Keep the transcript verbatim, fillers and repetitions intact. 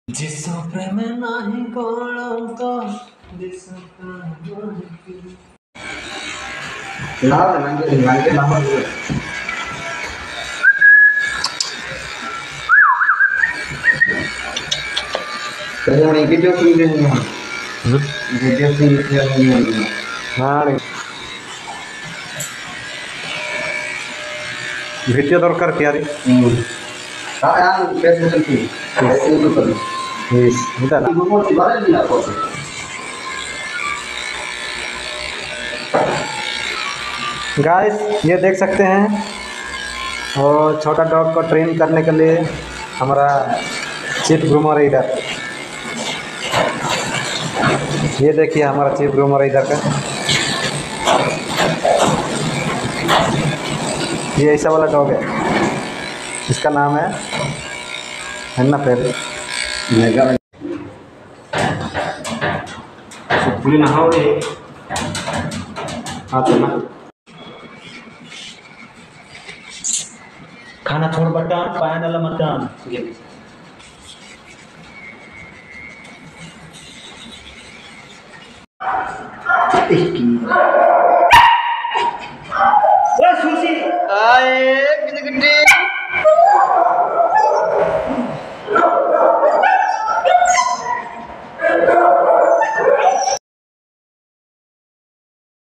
जिसो प्रेम नाही कलंक दिसो लाव nanti nanti lama dulu. Kaya may video sing din mo. Video sing din mo. हाँ video दरकार क्या रे Ah, yang Facebook selfie. Facebook kan. Yes इधर Ibu mau dibawa di apa? Guys ये देख सकते हैं और छोटा डॉग को ट्रेन करने के लिए हमारा चीफ ग्रूमर है इधर। ये देखिए हमारा चीफ ग्रूमर है इधर का। ये ऐसा वाला डॉग है, इसका नाम है अन्ना पेर। Mega. Beli nahau deh. Atau ना खाना छोड़ बटन पायन वाला मतन Iki.